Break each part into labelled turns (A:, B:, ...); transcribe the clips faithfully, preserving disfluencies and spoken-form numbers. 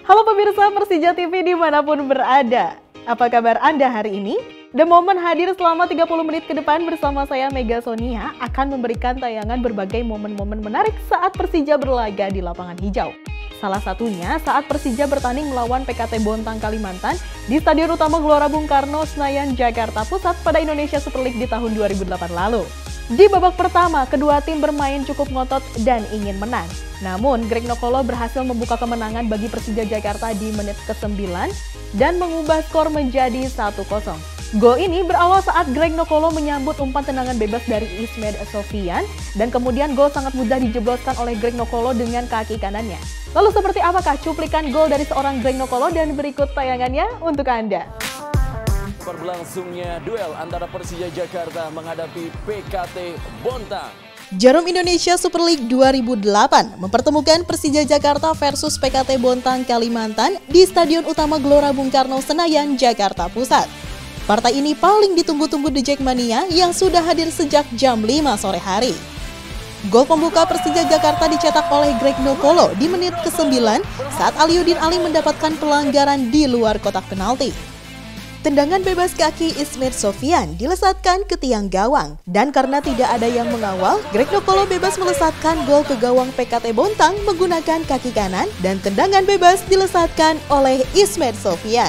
A: Halo pemirsa Persija T V dimanapun berada. Apa kabar Anda hari ini? The Moment hadir selama tiga puluh menit ke depan bersama saya Mega Sonia akan memberikan tayangan berbagai momen-momen menarik saat Persija berlaga di lapangan hijau. Salah satunya saat Persija bertanding melawan P K T Bontang Kalimantan di Stadion Utama Gelora Bung Karno, Senayan, Jakarta Pusat pada Indonesia Super League di tahun dua ribu delapan lalu. Di babak pertama, kedua tim bermain cukup ngotot dan ingin menang. Namun, Greg Nokolo berhasil membuka kemenangan bagi Persija Jakarta di menit kesembilan dan mengubah skor menjadi satu kosong. Gol ini berawal saat Greg Nokolo menyambut umpan tendangan bebas dari Ismed Sofian dan kemudian gol sangat mudah dijebloskan oleh Greg Nokolo dengan kaki kanannya. Lalu seperti apakah cuplikan gol dari seorang Greg Nokolo dan berikut tayangannya untuk Anda.
B: Berlangsungnya duel antara Persija Jakarta menghadapi P K T Bontang.
C: Jarum Indonesia Super League dua ribu delapan mempertemukan Persija Jakarta versus P K T Bontang Kalimantan di Stadion Utama Gelora Bung Karno, Senayan, Jakarta Pusat. Partai ini paling ditunggu-tunggu The Jackmania yang sudah hadir sejak jam lima sore hari. Gol pembuka Persija Jakarta dicetak oleh Greg Nokolo di menit kesembilan saat Aliudin Ali mendapatkan pelanggaran di luar kotak penalti. Tendangan bebas kaki Ismed Sofian dilesatkan ke tiang gawang. Dan karena tidak ada yang mengawal, Greg Nokolo bebas melesatkan gol ke gawang P K T Bontang menggunakan kaki kanan dan tendangan bebas dilesatkan oleh Ismed Sofian.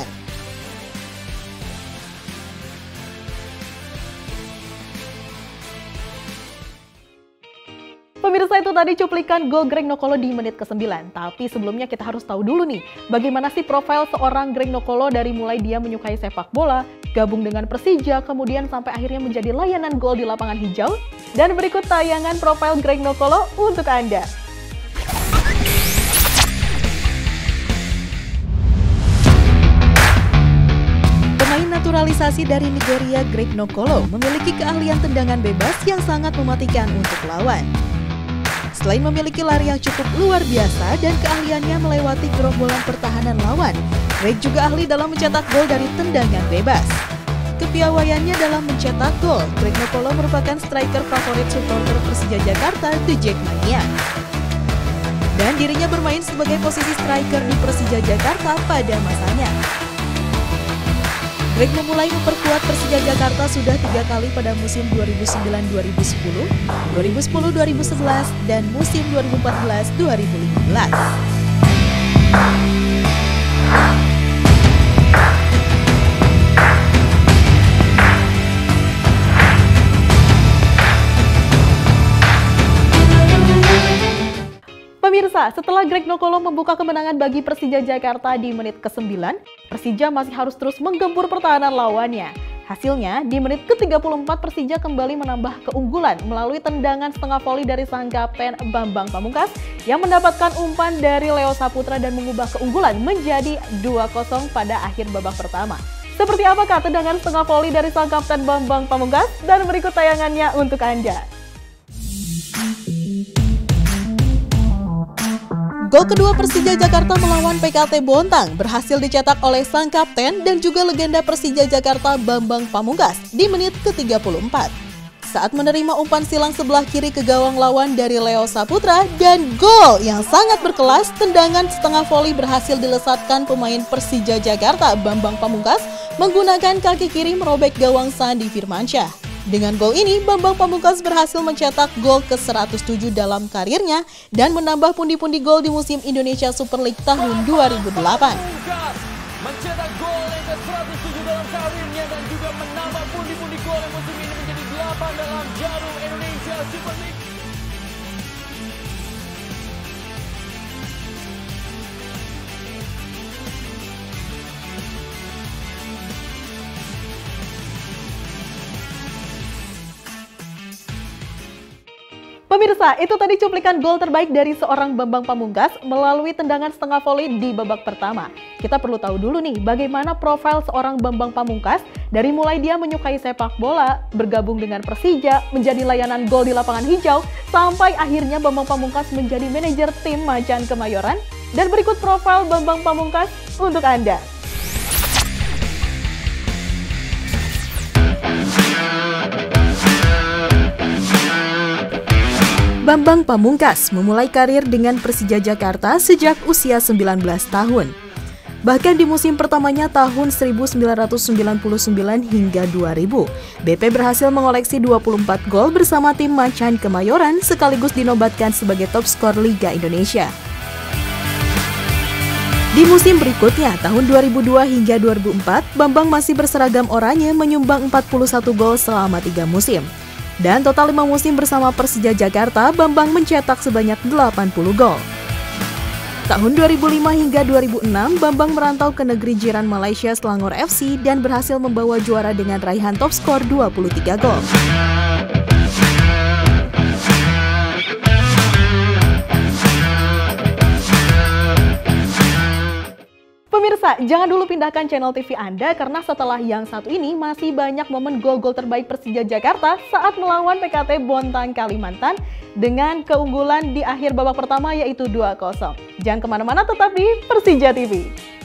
A: Pemirsa, itu tadi cuplikan gol Greg Nokolo di menit kesembilan. Tapi sebelumnya kita harus tahu dulu nih, bagaimana sih profil seorang Greg Nokolo dari mulai dia menyukai sepak bola, gabung dengan Persija, kemudian sampai akhirnya menjadi layanan gol di lapangan hijau. Dan berikut tayangan profil Greg Nokolo untuk Anda.
C: Pemain naturalisasi dari Nigeria Greg Nokolo memiliki keahlian tendangan bebas yang sangat mematikan untuk lawan. Selain memiliki lari yang cukup luar biasa dan keahliannya melewati gerombolan pertahanan lawan, Greg juga ahli dalam mencetak gol dari tendangan bebas. Kepiawaiannya dalam mencetak gol, Greg Nokolo merupakan striker favorit supporter Persija Jakarta, The Jackmania. Dan dirinya bermain sebagai posisi striker di Persija Jakarta pada masanya. Greg memulai memperkuat Persija Jakarta sudah tiga kali pada musim dua ribu sembilan dua ribu sepuluh, dua ribu sepuluh dua ribu sebelas, dan musim dua ribu empat belas dua ribu lima belas.
A: Pemirsa, setelah Greg Nokolo membuka kemenangan bagi Persija Jakarta di menit kesembilan, Persija masih harus terus menggempur pertahanan lawannya. Hasilnya, di menit ke tiga puluh empat Persija kembali menambah keunggulan melalui tendangan setengah voli dari sang kapten Bambang Pamungkas yang mendapatkan umpan dari Leo Saputra dan mengubah keunggulan menjadi dua kosong pada akhir babak pertama. Seperti apakah tendangan setengah voli dari sang kapten Bambang Pamungkas? Dan berikut tayangannya untuk Anda.
C: Gol kedua Persija Jakarta melawan P K T Bontang berhasil dicetak oleh sang kapten dan juga legenda Persija Jakarta Bambang Pamungkas di menit ke tiga puluh empat. Saat menerima umpan silang sebelah kiri ke gawang lawan dari Leo Saputra dan gol yang sangat berkelas, tendangan setengah voli berhasil dilesatkan pemain Persija Jakarta Bambang Pamungkas menggunakan kaki kiri merobek gawang Sandi Firmansyah. Dengan gol ini, Bambang Pamungkas berhasil mencetak gol ke seratus tujuh dalam karirnya dan menambah pundi-pundi gol di musim Indonesia Super League tahun dua ribu delapan.
B: Mencetak gol yang ke seratus tujuh dalam karirnya dan juga menambah pundi-pundi gol yang musim ini menjadi delapan dalam Jarum Indonesia Super League.
A: Pemirsa, itu tadi cuplikan gol terbaik dari seorang Bambang Pamungkas melalui tendangan setengah voli di babak pertama. Kita perlu tahu dulu nih bagaimana profil seorang Bambang Pamungkas dari mulai dia menyukai sepak bola, bergabung dengan Persija, menjadi layanan gol di lapangan hijau, sampai akhirnya Bambang Pamungkas menjadi manajer tim Macan Kemayoran. Dan berikut profil Bambang Pamungkas untuk Anda.
C: Bambang Pamungkas memulai karir dengan Persija Jakarta sejak usia sembilan belas tahun. Bahkan di musim pertamanya tahun seribu sembilan ratus sembilan puluh sembilan hingga dua ribu, B P berhasil mengoleksi dua puluh empat gol bersama tim Macan Kemayoran sekaligus dinobatkan sebagai top skor Liga Indonesia. Di musim berikutnya, tahun dua ribu dua hingga dua ribu empat, Bambang masih berseragam oranye menyumbang empat puluh satu gol selama tiga musim. Dan total lima musim bersama Persija Jakarta, Bambang mencetak sebanyak delapan puluh gol. Tahun dua ribu lima hingga dua ribu enam, Bambang merantau ke negeri jiran Malaysia Selangor F C dan berhasil membawa juara dengan raihan top skor dua puluh tiga gol.
A: Pemirsa, jangan dulu pindahkan channel T V Anda karena setelah yang satu ini masih banyak momen gol-gol terbaik Persija Jakarta saat melawan P K T Bontang Kalimantan dengan keunggulan di akhir babak pertama yaitu dua kosong. Jangan kemana-mana, tetap di Persija T V.